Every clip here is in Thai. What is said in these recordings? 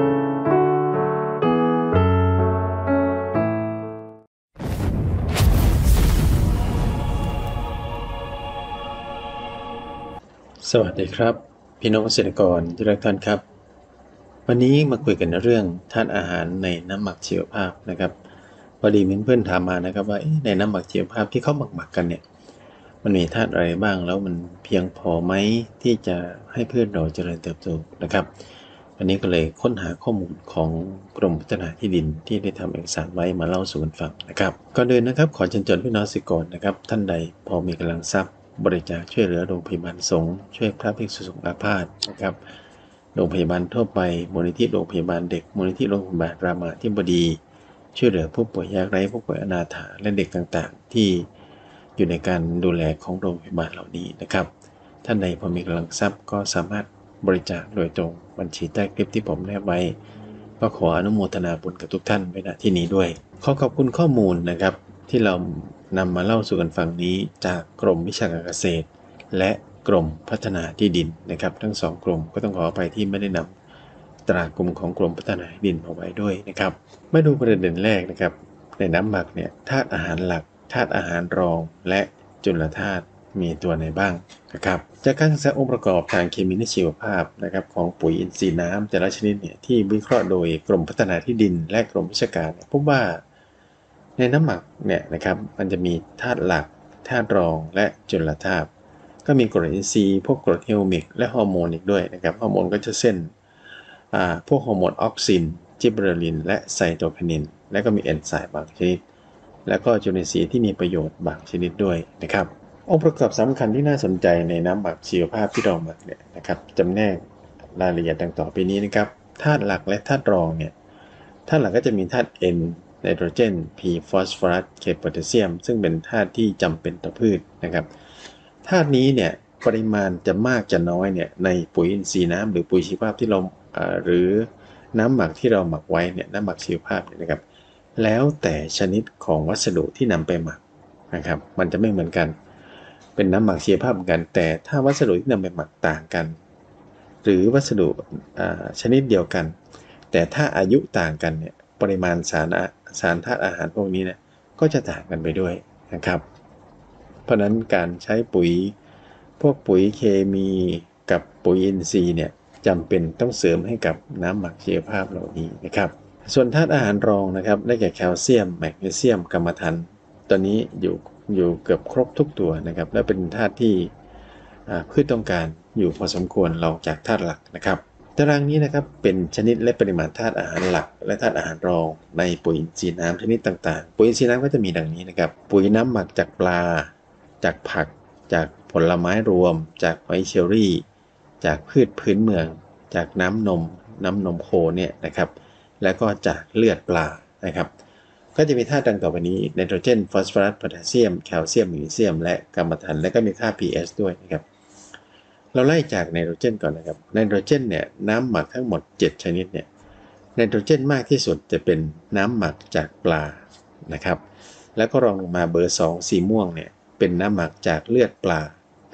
สวัสดีครับพี่น้องเกษตรกรที่รักท่านครับวันนี้มาคุยกันเรื่องธาตุอาหารในน้ำหมักชีวภาพนะครับพอดีมีเพื่อนถามมานะครับว่าในน้ำหมักชีวภาพที่เขาหมักกันเนี่ยมันมีธาตุอะไรบ้างแล้วมันเพียงพอไหมที่จะให้พืชเราเจริญเติบโตนะครับวันนี้ก็เลยค้นหาข้อมูลของกรมพัฒนาที่ดินที่ได้ทำเอกสารไว้มาเล่าสู่กันฟังนะครับก่อนอื่นนะครับขอเชิญชวนพี่น้องเกษตรกรนะครับท่านใดพอมีกำลังทรัพย์บริจาคช่วยเหลือโรงพยาบาลสงฆ์ช่วยพระภิกษุสงฆ์อาพาธนะครับโรงพยาบาลทั่วไปมูลนิธิโรงพยาบาลเด็กมูลนิธิโรงพยาบาลรามาธิบดีช่วยเหลือผู้ป่วยยากไร้ผู้ป่วยอนาถาและเด็กต่างๆที่อยู่ในการดูแลของโรงพยาบาลเหล่านี้นะครับท่านใดพอมีกำลังทรัพย์ก็สามารถบริจาคโดยตรงบัญชีใต้คลิปที่ผมแนบไว้ก็ขออนุโมทนาบุญกับทุกท่านไว้ณที่นี้ด้วยขอขอบคุณข้อมูลนะครับที่เรานำมาเล่าสู่กันฟังนี้จากกรมวิชาการเกษตรและกรมพัฒนาที่ดินนะครับทั้งสองกรมก็ต้องขออภัยที่ไม่ได้นำตรากลุ่มของกรมพัฒนาที่ดินมาไว้ด้วยนะครับมาดูประเด็นแรกนะครับในน้ำหมักเนี่ยธาตุอาหารหลักธาตุอาหารรองและจุลธาตุมีตัวไหนบ้างนะครับจากการศึกษาองค์ประกอบทางเคมีและชีวภาพนะครับของปุ๋ยอินทรีย์น้ำแต่ละชนิดเนี่ยที่วิเคราะห์โดยกรมพัฒนาที่ดินและกรมวิชาการพบว่าในน้ำหมักเนี่ยนะครับมันจะมีธาตุหลักธาตุรองและจุลธาตุก็มีกรดอินทรีย์พวกกรดเฮลมิกและฮอร์โมนอีกด้วยนะครับฮอร์โมนก็จะเช่นพวกฮอร์โมนออกซินจิบเบอร์ลินและไซโตไคนินและก็มีเอนไซม์บางชนิดแล้วก็จุลินทรีย์ที่มีประโยชน์บางชนิดด้วยนะครับองค์ประกอบสำคัญที่น่าสนใจในน้ำหมักชีวภาพที่เราหมักเนี่ยนะครับจำแนกรายละเอียดดังต่อไปนี้นะครับธาตุหลักและธาตุรองเนี่ยธาตุหลักก็จะมีธาตุ N ไนโตรเจน P ฟอสฟอรัส K โพแทสเซียมซึ่งเป็นธาตุที่จำเป็นต่อพืชนะครับธาตุนี้เนี่ยปริมาณจะมากจะน้อยเนี่ยในปุ๋ยอินทรีย์น้ำหรือปุ๋ยชีวภาพที่เราหรือน้ำหมักที่เราหมักไว้เนี่ยน้ำหมักชีวภาพเนี่ยนะครับแล้วแต่ชนิดของวัสดุที่นำไปหมักนะครับมันจะไม่เหมือนกันเป็นน้ำหมักชีวภาพเหมือนกันแต่ถ้าวัสดุที่นำไปหมักต่างกันหรือวัสดุชนิดเดียวกันแต่ถ้าอายุต่างกันเนี่ยปริมาณสารธาตุอาหารพวกนี้เนี่ยก็จะต่างกันไปด้วยนะครับเพราะนั้นการใช้ปุ๋ยพวกปุ๋ยเคมีกับปุ๋ยอินทรีย์เนี่ยจำเป็นต้องเสริมให้กับน้ำหมักชีวภาพเหล่านี้นะครับส่วนธาตุอาหารรองนะครับได้แก่แคลเซียมแมกนีเซียมกรรมถันตัวนี้อยู่เกือบครบทุกตัวนะครับและเป็นธาตุที่พืชต้องการอยู่พอสมควรรองจากธาตุหลักนะครับตารางนี้นะครับเป็นชนิดและปริมาณธาตุอาหารหลักและธาตุอาหารรองในปุ๋ยอินทรีย์น้ำชนิดต่างๆปุ๋ยอินทรีย์น้ำก็จะมีดังนี้นะครับปุ๋ยน้ำหมักจากปลาจากผักจากผลไม้รวมจากหอยเชอรี่จากพืชพื้นเมืองจากน้ำนมโคเนี่ยนะครับแล้วก็จากเลือดปลานะครับก็จะมีธาตุดังต่อไปนี้ไนโตรเจนฟอสฟอรัสโพแทสเซียมแคลเซียมแมกนีเซียมและกรรมถันและก็มีค่า pH ด้วยนะครับเราไล่จากไนโตรเจนก่อนนะครับไนโตรเจนเนี่ยน้ำหมักทั้งหมด7ชนิดเนี่ยไนโตรเจนมากที่สุดจะเป็นน้ำหมักจากปลานะครับแล้วก็รองลงมาเบอร์2สีม่วงเนี่ยเป็นน้ำหมักจากเลือดปลาคือ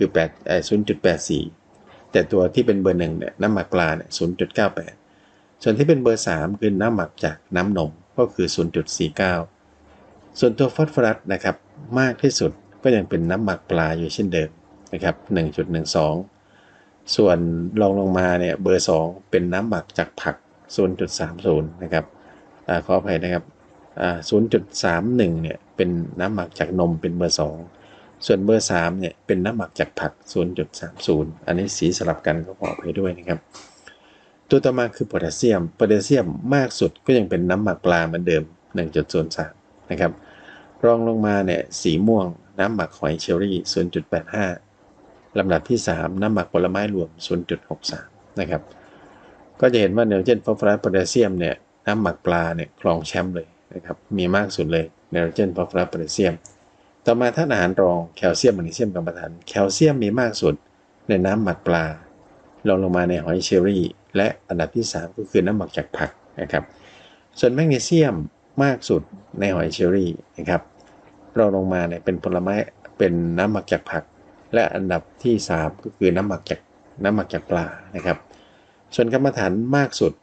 0.84 แต่ตัวที่เป็นเบอร์1เนี่ยน้ำหมักปลาเนี่ย 0.98 ส่วนที่เป็นเบอร์3คือน้ำหมักจากน้ำนมก็คือ 0.49 ส่วนตัวฟอสฟอรัสนะครับมากที่สุดก็ยังเป็นน้ำหมักปลาอยู่เช่นเดิมนะครับ 1.12 ส่วนรองลงมาเนี่ยเบอร์2เป็นน้ำหมักจากผัก 0.30 นะครับขออภัยนะครับ0.31 เนี่ยเป็นน้ำหมักจากนมเป็นเบอร์2ส่วนเบอร์3เนี่ยเป็นน้ำหมักจากผัก 0.30 อันนี้สีสลับกันก็ขออภัยด้วยนะครับตัวต่อมาคือโพแทสเซียมมากสุดก็ยังเป็นน้ำหมักปลาเหมือนเดิม 1.03 นะครับรองลงมาเนี่ยสีม่วงน้ำหมักหอยเชอรี่ 0.85 ลำดับที่3น้ำหมักผลไม้รวม 0.63 นะครับก็จะเห็นว่าไนโตรเจนฟอสฟอรัสโพแทสเซียมเนี่ยน้ำหมักปลาเนี่ยครองแชมป์เลยนะครับมีมากสุดเลยไนโตรเจนฟอสฟอรัสโพแทสเซียมต่อมาธาตุอาหารรองแคลเซียมแมกนีเซียมกรรมถันแคลเซียมมีมากสุดในน้ำหมักปลารองลงมาในหอยเชอรี่และอันดับที่3ก็คือน้ำหมักจากผักนะครับส่วนแมกนีเซียมมากสุดในหอยเชอรี่นะครับรองลงมาเนี่ยเป็นผลไม้เป็นน้ำหมักจากผักและอันดับที่3ก็คือน้ำหมักจากปลานะครับส่วนกรรมฐานมากสุด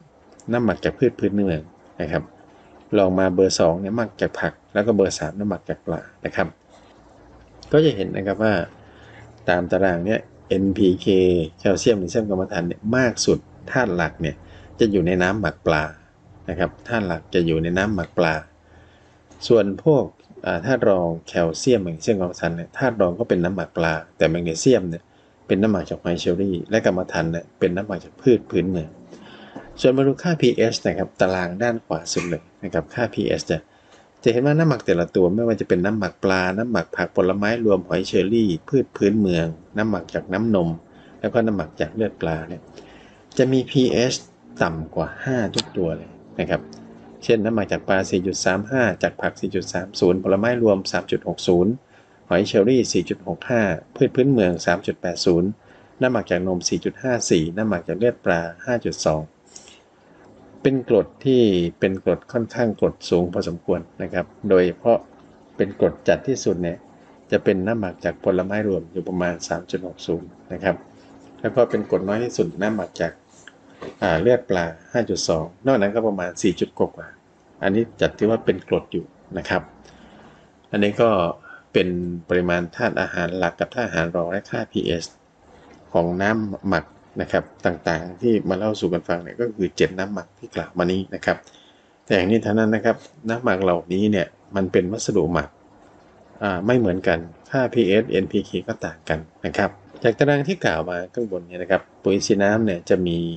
น้ำหมักจากพืชพื้นเมืองนะครับลองมาเบอร์2เนี่ยหมักจากผักแล้วก็เบอร์3น้ำหมักจากปลานะครับก็จะเห็นนะครับว่าตามตารางเนี่ย NPK แคลเซียมแมกนีเซียมกรรมฐานเนี่ยมากสุดธาตุหลักเนี่ยจะอยู่ในน้ำหมักปลานะครับธาตุหลักจะอยู่ในน้ำหมักปลาส่วนพวกธาตุรองแคลเซียมแมกนีเซียมกรรมฐานเนี่ยธาตุรองก็เป็นน้ำหมักปลาแต่แมกนีเซียมเนี่ยเป็นน้ำหมักจากหอยเชอรี่และกรรมฐานเนี่ยเป็นน้ำหมักจากพืชพื้นเมืองส่วนมาดูค่า pH นะครับตารางด้านขวาสุดเลยนะครับค่า pH จะเห็นว่าน้ำหมักแต่ละตัวไม่ว่าจะเป็นน้ำหมักปลาน้ำหมักผักผลไม้รวมหอยเชอรี่พืชพื้นเมืองน้ำหมักจากน้ำนมแล้วก็น้ำหมักจากเลือดปลาเนี่ยจะมี pH ต่ำกว่า5ทุกตัวเลยนะครับเช่นน้ำหมักจากปลา 4.35 จากผัก 4.30 ผลไม้รวม 3.60 หอยเชอรี่ 4.65 พืชพื้นเมือง 3.80 น้ำหมักจากนม 4.54 น้ำหมักจากเลือดปลา 5.2 เป็นกรดที่เป็นกรดค่อนข้างกรดสูงพอสมควรนะครับโดยเฉพาะเป็นกรดจัดที่สุดเนี่ยจะเป็นน้ำหมักจากผลไม้รวมอยู่ประมาณ 3.60 นะครับแล้วก็เป็นกรดน้อยที่สุดน้ำหมักจากเลือดปลา 5.2 นอกนั้นก็ประมาณ 4 กว่าอันนี้จัดที่ว่าเป็นกรดอยู่นะครับอันนี้ก็เป็นปริมาณธาตุอาหารหลักกับธาตุอาหารรองและค่า pH ของน้ำหมักนะครับต่างๆที่มาเล่าสู่กันฟังเนี่ยก็คือ7น้ำหมักที่กล่าวมานี้นะครับแต่อย่างนี้เท่านั้นนะครับน้ำหมักเหล่านี้เนี่ยมันเป็นวัสดุหมักไม่เหมือนกันค่า pH NPK ก็ต่างกันนะครับจากตารางที่กล่าวมาข้างบนเนี่ยนะครับปุ๋ยซีน้ำเนี่ยจะมี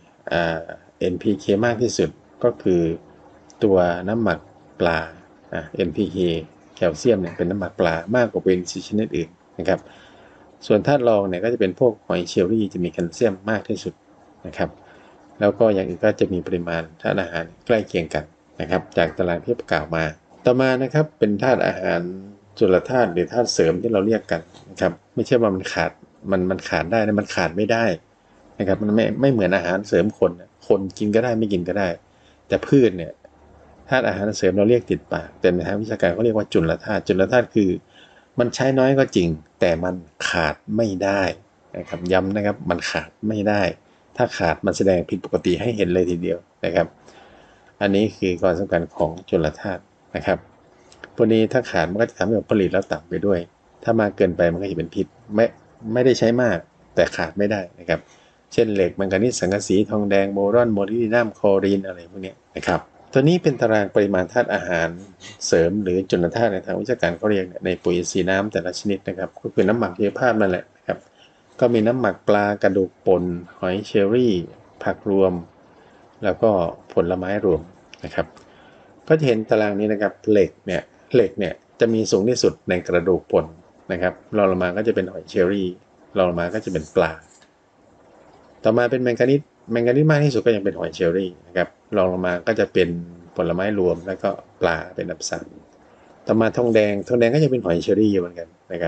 NPK มากที่สุดก็คือตัวน้ำหมักปลาNPK แคลเซียมเนี่ยเป็นน้ำหมักปลามากกว่าเป็นซีชนิดอื่นนะครับส่วนธาตุรองเนี่ยก็จะเป็นพวกหอยเชลลี่จะมีแคลเซียมมากที่สุดนะครับแล้วก็อย่างอื่นก็จะมีปริมาณธาตุอาหารใกล้เคียงกันนะครับจากตารางที่กล่าวมาต่อมานะครับเป็นธาตุอาหารจุลธาตุหรือธาตุเสริมที่เราเรียกกันนะครับไม่ใช่ว่ามันขาดมันขาดได้นะมันขาดไม่ได้นะครับมันไม่เหมือนอาหารเสริมคนกินก็ได้ไม่กินก็ได้แต่พืชเนี่ยธาตุอาหารเสริมเราเรียกติดปากแต่ในทางวิชาการเขาเรียกว่าจุลธาตุคือมันใช้น้อยก็จริงแต่มันขาดไม่ได้นะครับย้ำนะครับมันขาดไม่ได้ถ้าขาดมันแสดงผิดปกติให้เห็นเลยทีเดียวนะครับอันนี้คือความสำคัญของจุลธาตุนะครับพวกนี้ถ้าขาดมันก็จะทำให้ผลิตแล้วต่ำไปด้วยถ้ามากเกินไปมันก็จะเป็นพิษไม่ได้ใช้มากแต่ขาดไม่ได้นะครับเช่นเหล็กแมงกานีสสังกะสีทองแดงโบรอนโมลิบดีนัมคลอรีนอะไรพวกนี้นะครับตัวนี้เป็นตารางปริมาณธาตุอาหารเสริมหรือจุลธาตุในทางวิชาการเขาเรียกในปุ๋ยสีน้ำแต่ละชนิดนะครับก็คือน้ำหมักชีวภาพนั่นแหละนะครับก็มีน้ำหมักปลากระดูกป่นหอยเชอรี่ผักรวมแล้วก็ผลไม้รวมนะครับก็จะเห็นตารางนี้นะครับเหล็กเนี่ยจะมีสูงที่สุดในกระดูกป่นนะครับรองลงมาก็จะเป็นหอยเชอรี่รองลงมาก็จะเป็นปลาต่อมาเป็นแมงกานีสมากที่สุดก็ยังเป็นหอยเชอรี่นะครับรองลงมาก็จะเป็นผลไม้รวมแล้วก็ปลาเป็นอันดับ3ต่อมาทองแดงก็จะเป็นหอยเชอรี่อยู่เหมือนกันนะครับ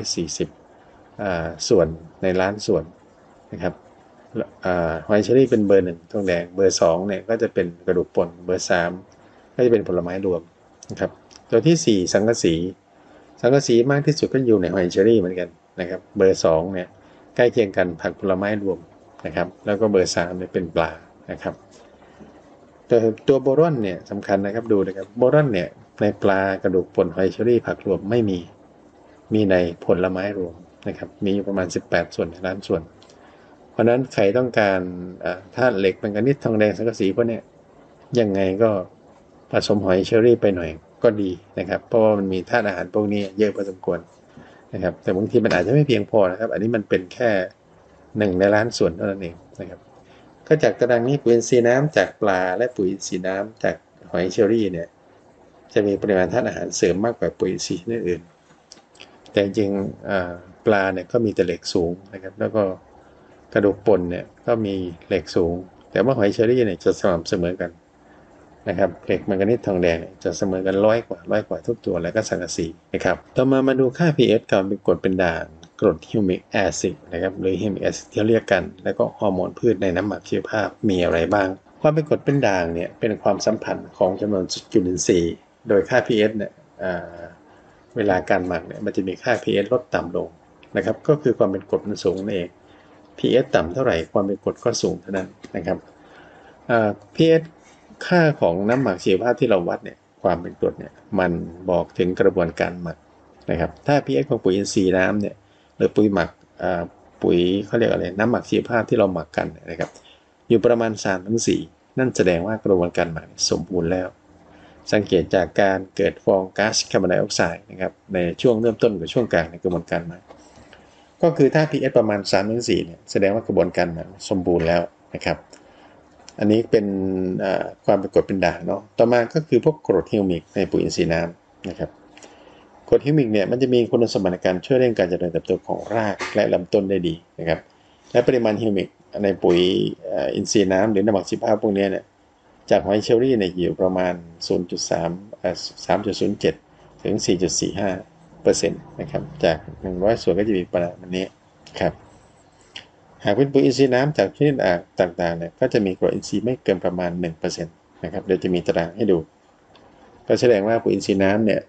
140ส่วนในล้านส่วนนะครับหอยเชอรี่เป็นเบอร์1ทองแดงเบอร์2เนี่ยก็จะเป็นกระดูกป่นเบอร์3ก็จะเป็นผลไม้รวมนะครับตัวที่4สังกะสีมากที่สุดก็อยู่ในหอยเชอรี่เหมือนกันนะครับเบอร์2เนี่ยใกล้เคียงกันผักผลไม้รวมนะครับแล้วก็เบอร์3เนี่ยเป็นปลานะครับตัวโบรอนเนี่ยสำคัญนะครับดูนะครับโบรอนเนี่ยในปลากระดูกป่นหอยเชอรี่ผักรวมไม่มีในผลไม้รวมนะครับมีอยู่ประมาณ18ส่วนในล้านส่วนเพราะนั้นใครต้องการธาตุเหล็กแมงกานีสทองแดงสังกะสีพวกนี้ยังไงก็ผสมหอยเชอรี่ไปหน่อยก็ดีนะครับเพราะว่ามันมีธาตุอาหารพวกนี้เยอะพอสมควรนะครับแต่บางทีมันอาจจะไม่เพียงพอนะครับอันนี้มันเป็นแค่1ในล้านส่วนเท่านั้นเองนะครับก็จากตารางนี้ปุ๋ยซีน้ำจากปลาและปุ๋ยซีน้ำจากหอยเชอรี่เนี่ยจะมีปริมาณธาตุอาหารเสริมมากกว่าปุ๋ยซีชนิดอื่นแต่จริงปลาเนี่ยก็มีแต่เหล็กสูงนะครับแล้วก็กระดูกป่นเนี่ยก็มีเหล็กสูงแต่ว่าหอยเชอรี่เนี่ยจะสม่ำเสมอกันนะครับเหล็กแมงกานีสทองแดงจะเสมอกัน100 กว่าทุกตัวแล้วก็สังกะสีนะครับต่อมาดูค่า pH ก่อนเป็นกรดเป็นด่างกรดฮิวมิกแอซิดนะครับหรือฮิวมิกแอซิดที่เรียกกันแล้วก็ฮอร์โมนพืชในน้ำหมักชีวภาพมีอะไรบ้างความเป็นกรดเป็นด่างเนี่ยเป็นความสัมพันธ์ของจำนวนจุลินทรีย์โดยค่า pH เนี่ยเวลาการหมักเนี่ยมันจะมีค่า pH ลดต่ำลงนะครับก็คือความเป็นกรดมันสูงนั่นเอง pH ต่ำเท่าไหร่ความเป็นกรดก็สูงเท่านั้นนะครับ pH ค่าของน้ำหมักชีวภาพที่เราวัดเนี่ยความเป็นกรดเนี่ยมันบอกถึงกระบวนการหมักนะครับถ้า pH ของปุ๋ยอินทรีย์น้ำเนี่ยหรือปุ๋ยหมักปุ๋ยเขาเรียกอะไรน้ำหมักชีวภาพที่เราหมักกันนะครับอยู่ประมาณ 3-4 นั่นแสดงว่ากระบวนการหมักสมบูรณ์แล้วสังเกตจากการเกิดฟองก๊าซคาร์บอนไดออกไซด์นะครับในช่วงเริ่มต้นกับช่วงกลางในกระบวนการหมักก็คือถ้า pH ประมาณ 3-4 เนี่ยแสดงว่ากระบวนการหมักสมบูรณ์แล้วนะครับอันนี้เป็นความเป็นกรดเป็นด่างเนาะต่อมาก็คือพวกกรดฮิวมิกในปุ๋ยอินทรีย์น้ำนะครับกรดฮิวมิกเนี่ยมันจะมีคุณสมบัติในการช่วยเร่งการเจริญเติบโตของรากและลำต้นได้ดีนะครับและปริมาณฮิวมิกในปุ๋ยอินทรีย์น้ำหรือน้ำหมักชีวภาพพวกนี้เนี่ยจากหอยเชอรี่เนี่ยอยู่ประมาณ 3.07 ถึง 4.45%นะครับจาก100ส่วนก็จะมีประมาณนี้ครับหากเป็นปุ๋ยอินทรีย์น้ำจากชนิดต่างๆเนี่ยก็จะมีกรดอินทรีย์ไม่เกินประมาณ 1% นะครับเดี๋ยวจะมีตารางให้ดูก็แสดงว่าปุ๋ยอินทรีย์น้ำเนี่ย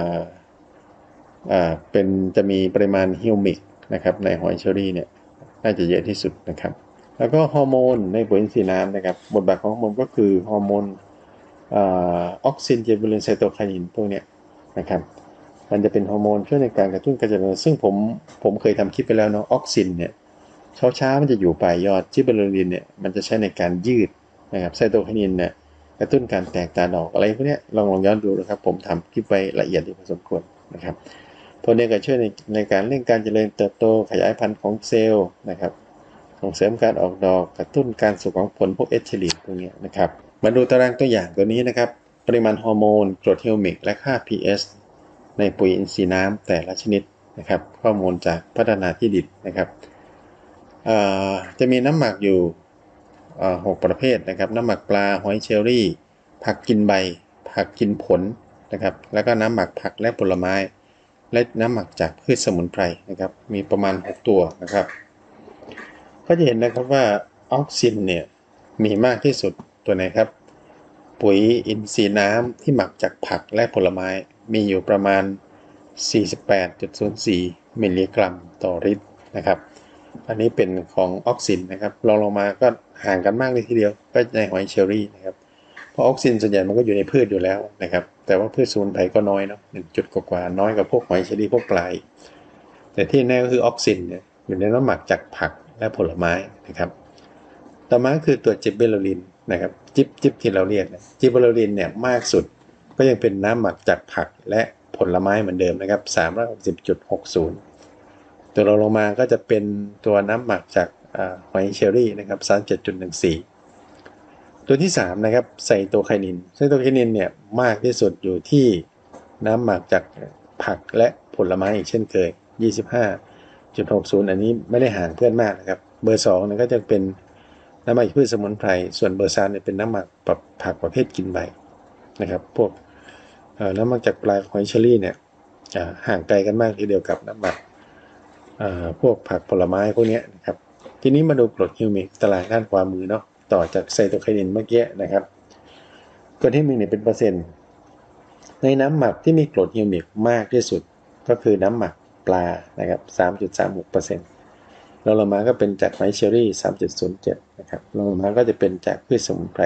จะมีปริมาณฮิวมิกนะครับในหอยเชอรี่เนี่ยน่าจะเยอะที่สุดนะครับแล้วก็ฮอร์โมนในปุ๋ยอินทรีย์น้ำนะครับบทบาทของฮอร์โมนก็คือฮอร์โมนออกซินเจบูลินไซโตไคนินพวกนี้นะครับมันจะเป็นฮอร์โมนช่วยในการกระตุ้นการเจริญซึ่งผมเคยทำคลิปไปแล้วเนาะออกซินเนี่ยเช้ามันจะอยู่ปลายยอดจิบเบอร์ลินเนี่ยมันจะใช้ในการยืดนะครับไซโตไคนินเนี่ยกระตุ้นการแตกตาดอกอะไรพวกนี้ลองย้อนดูนะครับผมทำคลิปไว้ละเอียดอยู่พอสมควรนะครับพวกนี้ก็ช่วยในการเร่งการเจริญเติบโตขยายพันธุ์ของเซลล์นะครับส่งเสริมการออกดอกกระตุ้นการสุกของผลพวกเอทิลีนพวกนี้นะครับมาดูตารางตัวอย่างตัวนี้นะครับปริมาณฮอร์โมนกรดฮิวมิกและค่า pH ในปุ๋ยอินทรีย์น้ำแต่ละชนิดนะครับข้อมูลจากพัฒนาที่ดินนะครับจะมีน้ำหมักอยู่6 ประเภทนะครับน้ำหมักปลาหอยเชอรี่ผักกินใบผักกินผลนะครับแล้วก็น้ำหมักผักและผลไม้และน้ำหมักจากพืชสมุนไพรนะครับมีประมาณ6ตัวนะครับก็จะเห็นนะครับว่าออกซินเนี่ยมีมากที่สุดตัวไหนครับปุ๋ยอินทรีย์น้ำที่หมักจากผักและผลไม้มีอยู่ประมาณ 48.04 มิลลิกรัมต่อลิตรนะครับอันนี้เป็นของออกซินนะครับลองมาก็ห่างกันมากเลยทีเดียวก็ในหอยเชอรี่นะครับเพราะออกซินส่วนใหญ่มันก็อยู่ในพืชอยู่แล้วนะครับแต่ว่าพืชสมุนไพรก็น้อยเนาะ1 จุดกว่าน้อยกว่าพวกหอยเชอรี่พวกปลายแต่ที่แน่ก็คือออกซินเนี่ยอยู่ในน้ำหมักจากผักและผลไม้นะครับต่อมาคือตัวจิบเบลลินนะครับจิบที่เราเรียกนะจิบเบลลินเนี่ยมากสุดก็ยังเป็นน้ำหมักจากผักและผลไม้เหมือนเดิมนะครับ360.60ตัวเราลงมาก็จะเป็นตัวน้ำหมักจากหอยเชอรี่นะครับ37.14ตัวที่3นะครับไซโตไคนินไซโตไคนินเนี่ยมากที่สุดอยู่ที่น้ำหมักจากผักและผลไม้อีกเช่นเคย25.60อันนี้ไม่ได้ห่างเพื่อนมากนะครับเบอร์2เนี่ยก็จะเป็นน้ำหมักพืชสมุนไพรส่วนเบอร์3เนี่ยเป็นน้ำหมักผักประเภทกินใบนะครับพวกน้ำหมักจากปลาหอยเชอรี่เนี่ยห่างไกลกันมากทีเดียวกับน้ำหมักพวกผักผลไม้พวกนี้นะครับทีนี้มาดูกรดฮิวมิกตารางด้านขวามือเนาะต่อจากไซโตไคนินเมื่อกี้นะครับกรดฮิวมิกเนี่ยเป็นเปอร์เซ็นต์ในน้ำหมักที่มีกรดฮิวมิกมากที่สุดก็คือน้ำหมักปลานะครับ 3.36%รองลงมาก็เป็นจากหอยเชอรี่ 3.07 นะครับรองลงมาก็จะเป็นจากพืชสมุนไพร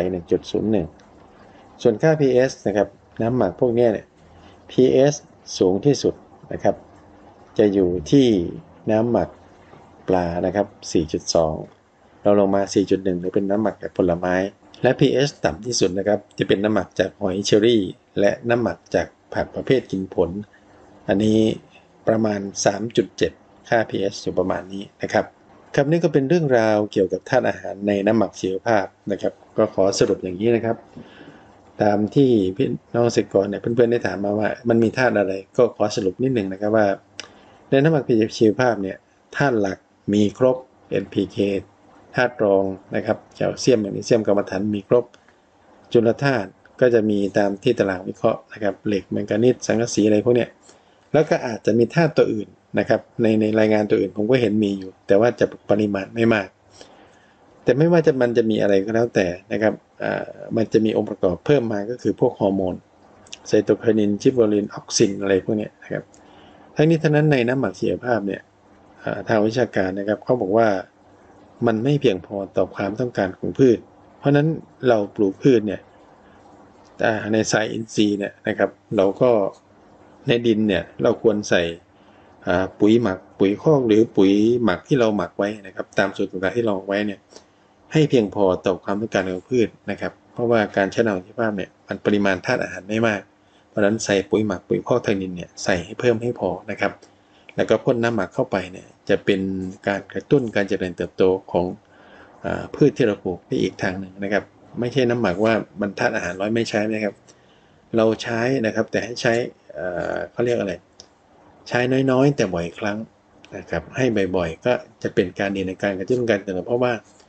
1.01 ส่วนค่า pH นะครับน้ำหมักพวกนี้เนี่ย pH สูงที่สุดนะครับจะอยู่ที่น้ำหมักปลานะครับ 4.2 เราลงมา 4.1 หรือเป็นน้ำหมักจากผลไม้และ pH ต่ำที่สุดนะครับจะเป็นน้ำหมักจากหอยเชอรี่และน้ำหมักจากผักประเภทกินผลอันนี้ประมาณ 3.7 ค่า pH อยู่ประมาณนี้นะครับครับนี่ก็เป็นเรื่องราวเกี่ยวกับธาตุอาหารในน้ำหมักชีวภาพนะครับก็ขอสรุปอย่างนี้นะครับตามที่พี่น้องเกษตรกรเนี่ยเพื่อนๆได้ถามมาว่ามันมีธาตุอะไรก็ขอสรุปนิดหนึ่งนะครับว่าในน้ำหมักชีวภาพเนี่ยธาตุหลักมีครบ NPK ธาตุรองนะครับแคลเซียมแมกนีเซียมกรรมฐานมีครบจุลธาตุก็จะมีตามที่ตารางวิเคราะห์นะครับเหล็กแมงกานีสสังกะสีอะไรพวกเนี้ยแล้วก็อาจจะมีธาตุตัวอื่นนะครับในรายงานตัวอื่นผมก็เห็นมีอยู่แต่ว่าจะปริมาณไม่มากแต่ไม่ว่ามันจะมีอะไรก็แล้วแต่นะครับมันจะมีองค์ประกอบเพิ่มมาก็คือพวกฮอร์โมนไซโตไคนินจิบเบอรินออกซินอะไรพวกนี้นะครับทั้งนี้ทั้งนั้นในน้ำหมักชีวภาพเนี่ยทางวิชาการนะครับเขาบอกว่ามันไม่เพียงพอต่อความต้องการของพืชราะฉะนั้นเราปลูกพืชเนี่ยในสายอินทรีย์เนี่ยนะครับเราก็ในดินเนี่ยเราควรใส่ปุ๋ยหมักปุ๋ยคอกหรือปุ๋ยหมักที่เราหมักไว้นะครับตามสูตรต่างๆที่เราไว้เนี่ยให้เพียงพอต่อความต้องการของพืชนะครับเพราะว่าการใช้น้ำชีวภาพเนี่ยมันปริมาณธาตุอาหารไม่มากเพราะฉะนั้นใส่ปุ๋ยหมักปุ๋ยคอกทางดินเนี่ยใส่ให้เพิ่มให้พอนะครับแล้วก็พ่นน้ำหมักเข้าไปเนี่ยจะเป็นการกระตุ้นการเจริญเติบโตของพืชที่เราปลูกได้อีกทางหนึ่งนะครับไม่ใช่น้ำหมักว่ามันธาตุอาหารร้อยไม่ใช้นะครับเราใช้นะครับแต่ให้ใช้เขาเรียกอะไรใช้น้อยๆแต่บ่อยครั้งนะครับให้บ่อยๆก็จะเป็นการดีในการกระตุ้นการเติบโตเพราะว่า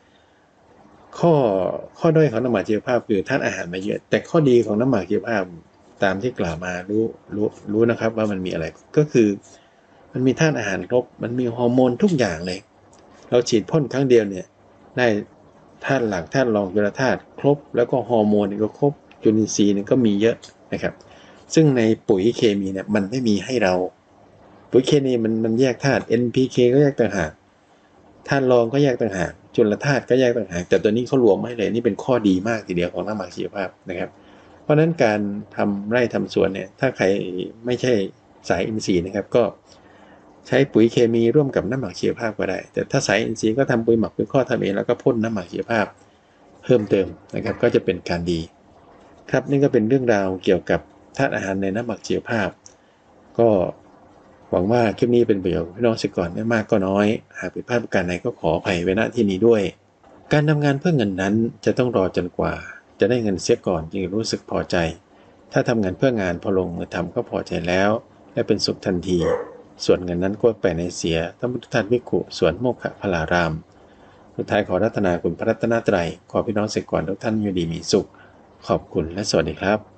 ข้อด้อยของน้ำหมักชีวภาพคือธาตุอาหารมาเยอะแต่ข้อดีของน้ำหมักชีวภาพตามที่กล่าวมารู้นะครับว่ามันมีอะไรก็คือมันมีธาตุอาหารครบมันมีฮอร์โมนทุกอย่างเลยเราฉีดพ่นครั้งเดียวเนี่ยได้ธาตุหลักธาตุรองจุลธาตุครบแล้วก็ฮอร์โมนก็ครบจุลินทรีย์นี่ก็มีเยอะนะครับซึ่งในปุ๋ยเคมีเนี่ยมันไม่มีให้เราปุ๋ยเคมีมันแยกธาตุ NPK ก็แยกต่างหากธาตุรองก็แยกต่างหากจุลธาตุก็แยกต่างหากแต่ตัวนี้เขารวมให้เลยนี่เป็นข้อดีมากทีเดียวของน้ำหมักชีวภาพนะครับเพราะนั้นการทำไร่ทำสวนเนี่ยถ้าใครไม่ใช่สายอินทรีย์นะครับก็ใช้ปุ๋ยเคมีร่วมกับน้ำหมักชีวภาพก็ได้แต่ถ้าสายอินทรีย์ก็ทำปุ๋ยหมักปุ๋ยข้อทำเองแล้วก็พ่นน้ำหมักชีวภาพเพิ่มเติมนะครับก็จะเป็นการดีครับนี่ก็เป็นเรื่องราวเกี่ยวกับธาตุอาหารในน้ำหมักชีวภาพก็หวังว่าคลิปนี้เป็นประโยชน์พี่น้องเกษตรกรไม่มากก็น้อยหากผิดพลาดประการใดก็ขออภัยไว้ณที่นี้ด้วยการทำงานเพื่อเงินนั้นจะต้องรอจนกว่าจะได้เงินเสียก่อนจึงรู้สึกพอใจถ้าทำงานเพื่องานพอลงมือทำก็พอใจแล้วและเป็นสุขทันทีส่วนเงินนั้นก็ไปในเสียท่านพุทธทาสภิกขุสวนโมกขพลารามสุดท้ายขอรัตนาคุณพระรัตนตรัยขอพี่น้องเกษตรกรทุกท่านอยู่ดีมีสุขขอบคุณและสวัสดีครับ